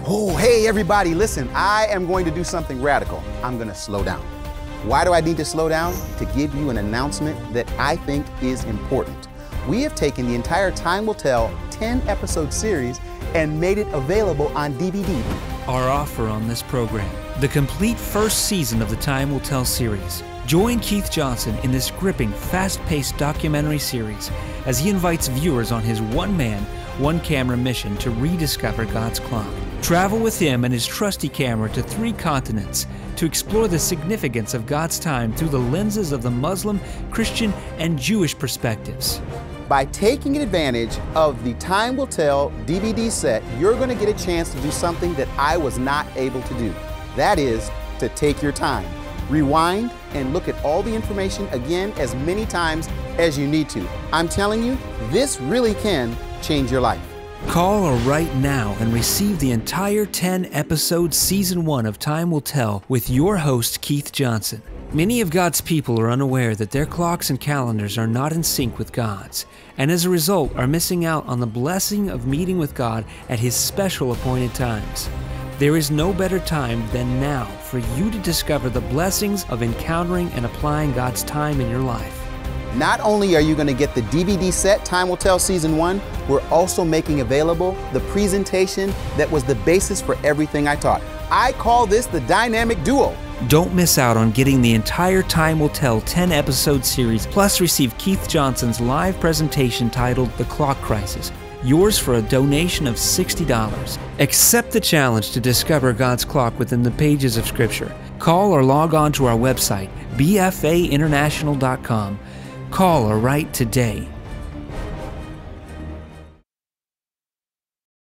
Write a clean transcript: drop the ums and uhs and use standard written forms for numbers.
Oh, hey everybody, listen, I am going to do something radical. I'm going to slow down. Why do I need to slow down? To give you an announcement that I think is important. We have taken the entire Time Will Tell 10-episode series and made it available on DVD. Our offer on this program, the complete first season of the Time Will Tell series. Join Keith Johnson in this gripping, fast-paced documentary series as he invites viewers on his one-man, one-camera mission to rediscover God's clock. Travel with him and his trusty camera to 3 continents to explore the significance of God's time through the lenses of the Muslim, Christian, and Jewish perspectives. By taking advantage of the Time Will Tell DVD set, you're going to get a chance to do something that I was not able to do. That is to take your time, rewind, and look at all the information again as many times as you need to. I'm telling you, this really can change your life. Call or write now and receive the entire 10-episode Season 1 of Time Will Tell with your host, Keith Johnson. Many of God's people are unaware that their clocks and calendars are not in sync with God's, and as a result are missing out on the blessing of meeting with God at His special appointed times. There is no better time than now for you to discover the blessings of encountering and applying God's time in your life. Not only are you going to get the DVD set, Time Will Tell Season 1, we're also making available the presentation that was the basis for everything I taught. I call this the Dynamic Duo. Don't miss out on getting the entire Time Will Tell 10-episode series, plus receive Keith Johnson's live presentation titled The Clock Crisis, yours for a donation of $60. Accept the challenge to discover God's clock within the pages of Scripture. Call or log on to our website, bfainternational.com. Call or write today.